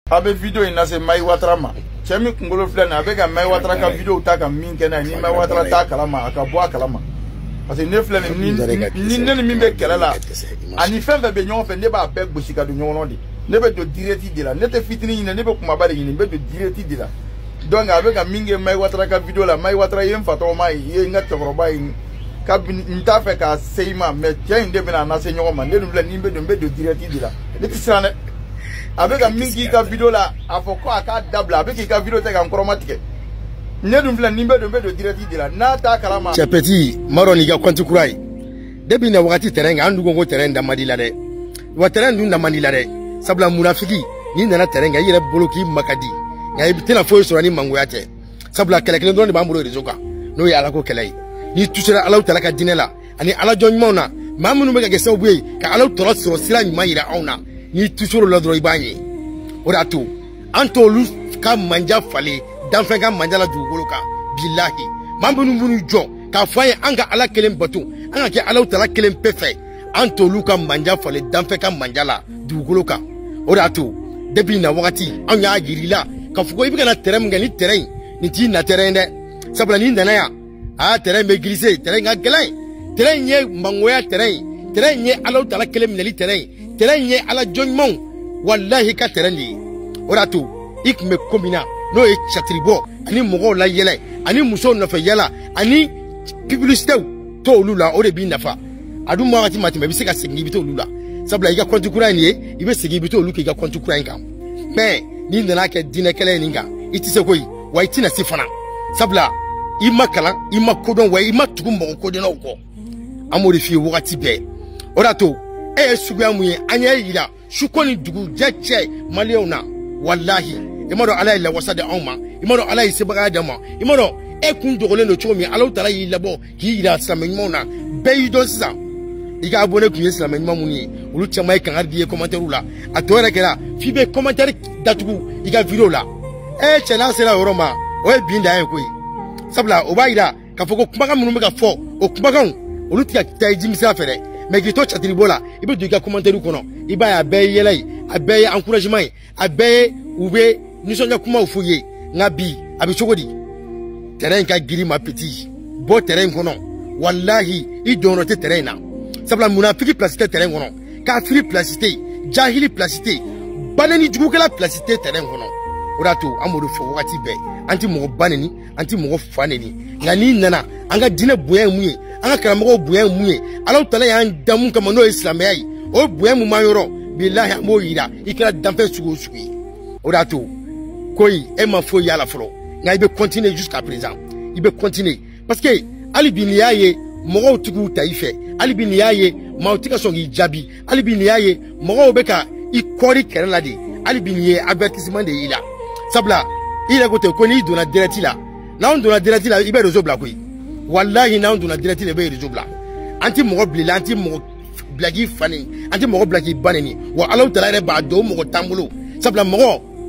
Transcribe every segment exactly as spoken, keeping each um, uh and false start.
Abe video ina se Mai Watara ma. Chemi kungolo flana avec Mai Watara ka video ta ka min kena ni Mai Watara ta kalama aka bo kalama. Parce que ne flana ni ni ne mi be kelala. Ani fen fe be nyon fe ne ba be gboshika do nyon de. Ne be do direti de la. Ne te fitini ni ne be kuma ba de ni be do direti de la. Donc avec minge Mai Watara ka video la Mai Watara yem fato mai ye nga tokroba yi ka nta fe ka seima me tian de bena na se nyon ma ne flana ni be do be do direti de la. Ne tisane avec un mingi ka vidéo là afoko aka dabla avec ka vidéo te ka nkromatike ne dum flan nimbe do be do direct de la na ta kalama che petit maroni ga konti kurai debi na wakati terrain andu gongo terrain da madila de wa terrain dun da madila de sabla munafiki ni nana terrain ga yire boloki makadi ya ibitena fo so ni mango yate sabla kele kele don ba mburo rezoka no ya ala ko kele ni tusira ala tala ka dinela ani ala jonmona mamunu be ga gesa obuye ka ala toro so sira nyima yira auna ni toujours la droit ibanye ora to antolu ka manja fale dan fe ka manja la dugolo ka billahi mambunu munu jo ka faye anga ala kelen batu anga ke ala tala kelen pefe antolu ka manja fale dan fe ka manja la dugolo ka ora to debi na wakati anya girila ka fugo ibi kana terrain ngani terrain ni ti na terrain de sabla ni ndana ya a terrain be grise terrain ga gelai terrain ye mangoya terrain terrain ye ala tala kelen minali terrain terrain ye ala jonmon wallahi ka terrain li oratu ikme kombina no e chatribo ani mogo la yele ani muso no fe yela ani publicité to lula o de bi nafa adu ma wati mati be sika singi bi to lula sabla iga kontu kura ni e ibe singi bi to luka iga kontu kura ngam me ni ndana ke dine kele ninga iti se koyi wa iti na sifana sabla ima kala ima kodon wa ima tugu mo kodon ko amori fi wakati be oratu e subiya muye anya yira shukoni dugu jeche maliona wallahi imaro ala ila wasade auma imaro ala isibaga dama imaro e kun dogole no chomi ala tala yila bo ki yira samenyona be do sa iga abone ku yeslamen mamuni ulu chama kan ardiye commentaire la atora kera fi be commentaire datugu iga video la e chela sera oroma o e binda en koyi sabla o bayira ka foko kumaga munu ga fo o kumaga ulu tia taiji misa fere mais qui touche à tribola il peut dire commentaire kono il va abeille yelay abeille encouragement abeille oube nous sommes comment fouiller ngabi abi chogodi terrain ka giri ma petit beau terrain kono wallahi il donne terrain na sabla munafiki placité terrain kono kafiri placité jahili placité banani jugukala placité terrain kono orato amodo fo wakati be anti mo banani anti mo faneni ngani nana anga dina boyen muye anga karamo boyen muye ala tala ya damu kama no islamai o boyen mu mayoro billahi amo yira ikra dampe sugo sugi orato koi e ma fo yala fro nga ibe continuer jusqu'à présent ibe continuer parce que ali biniyaye mo tugu taife ali biniyaye mautika songi jabi ali biniyaye mo beka ikori kerala de ali biniye avertissement de ila sabla ila gote ko ni dona direct la na on dona direct la ibe rezo bla koy wallahi na on dona direct la ibe rezo bla anti mo bli anti mo blagi fani anti mo blagi baneni wa alaw tala re ba do mo tambulo sabla mo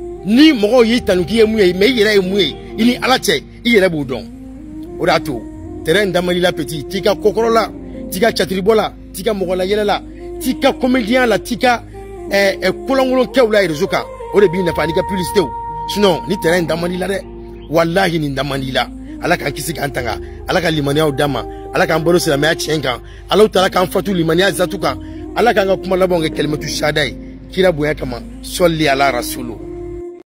ni mo yi tanuki emu e me yere emu e ini alache iyere bo don orato terrain damali la petit tika kokorola tika chatribola tika mo la yele la tika comédien la tika eh eh kolongolo kewla rezoka o de bi na fani ka publicité sinon ni terrain damani la de wallahi ni damani la ala kan kisi kan tanga ala kan limaniya dama ala kan bolo sila ma chenga ala utala kan fatu limaniya zatuka ala kan kuma labonge kelimatu shadai kila boya kama solli ala rasulu